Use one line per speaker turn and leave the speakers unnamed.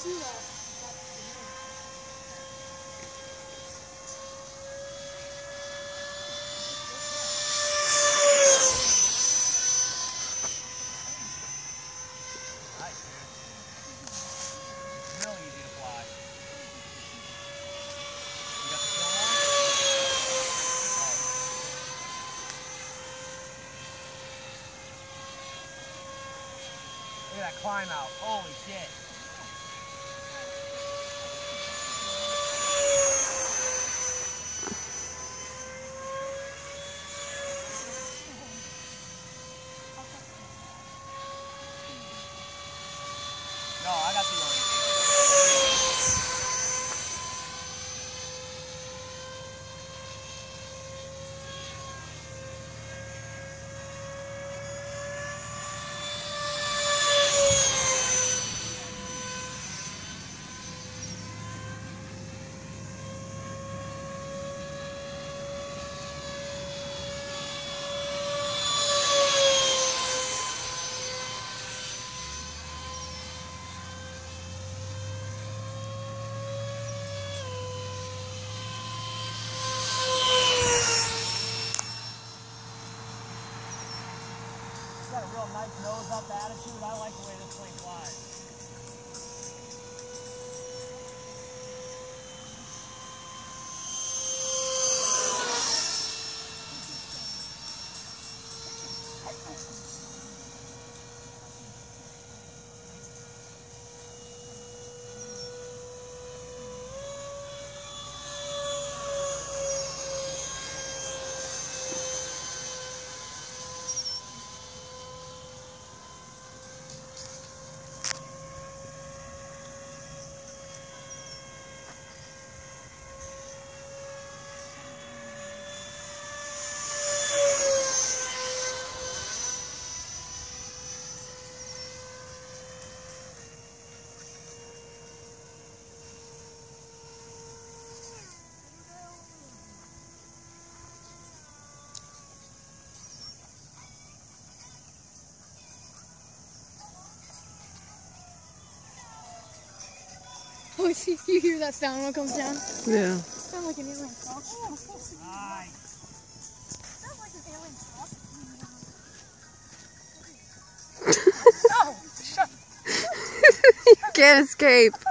Look at that climb out. Holy shit. No, I got the orange. Got a real nice nose up attitude. I like the way this plane flies.
Oh, you hear that sound when it comes down?
Yeah.
Sounds like an alien truck.
Nice.
Sounds like an alien truck.
You can't escape.